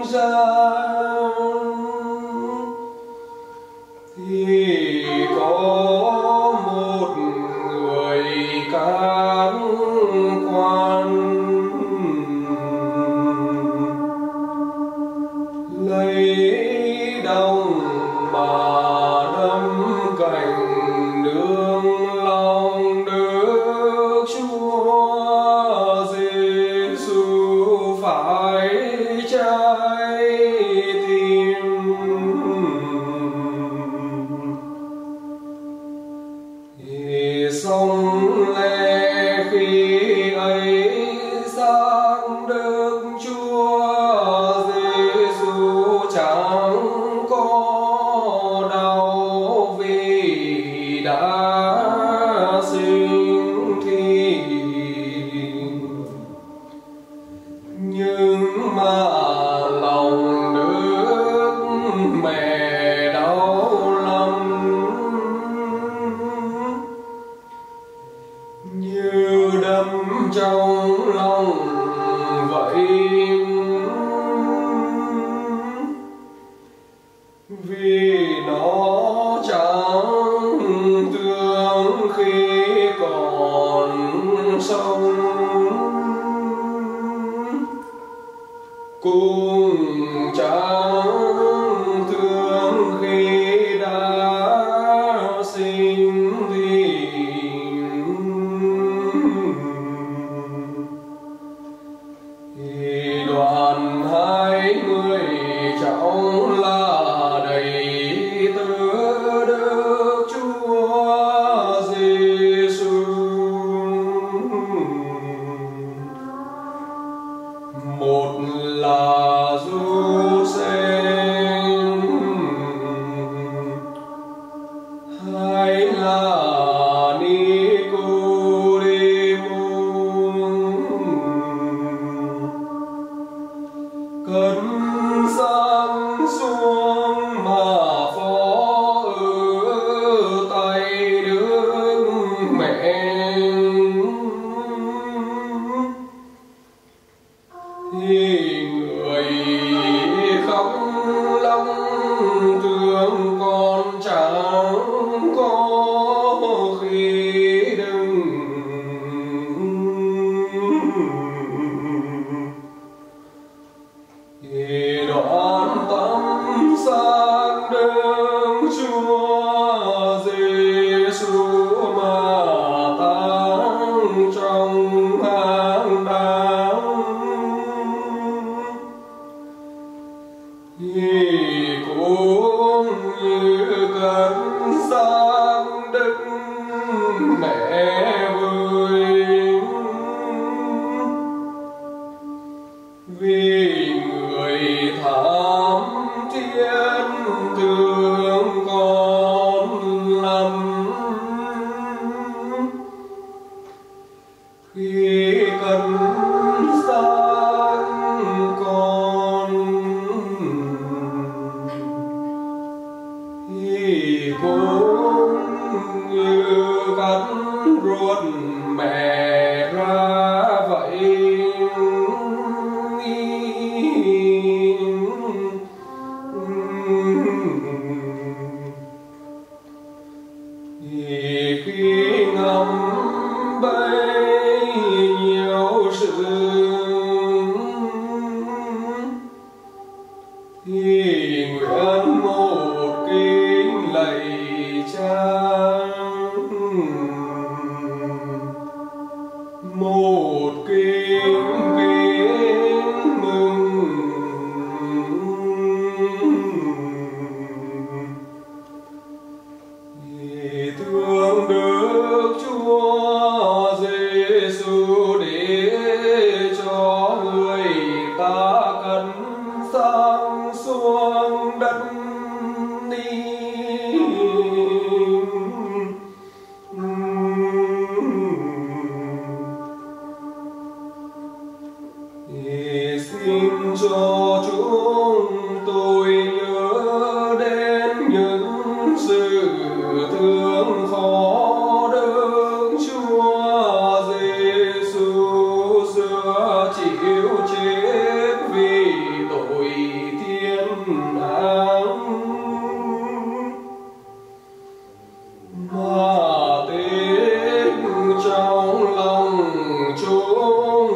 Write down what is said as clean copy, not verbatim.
gian thì có một người cán quan lấy đồng mà đâm cành đường lòng Đức Chúa Giêsu phải trái tim. Thì sông lê khi ấy sang Đức Chúa Giêsu chẳng có đau vì đã sinh thì, nhưng mà lòng Đức Mẹ đau lắm, như đâm trong lòng vậy. Vì nó chẳng thương khi còn sống, cũng chẳng thương khi đã sinh thì. Thì đoàn 20 cháu là đầy tớ Đức Chúa Giêsu. Một là Giuse, hai là Nicôdêmô, cất sang xuống mà phó ở tay Đức Mẹ. Thì người khóc lóc thương con chẳng có khi đừng. Thì đoạn tâm sang Đức Chúa Giêsu mà táng trong hang đá. Thì cũng như cất sang Đức Mẹ vui, vì người thắm thiết thương con lắm. Khi cần sang con thì cũng như cắt ruột mẹ ra vậy. Thì khi ngắm bấy nhiêu sự thì nguyện một kính lạy Cha, một kính kính mừng. Thì thương Đức Chúa Giêsu để cho người ta cần sang xuống đất đi. Thì xin cho chúng tôi nhớ đến những sự thương khó Đức Chúa Giêsu xưa chịu chết vì tội chúng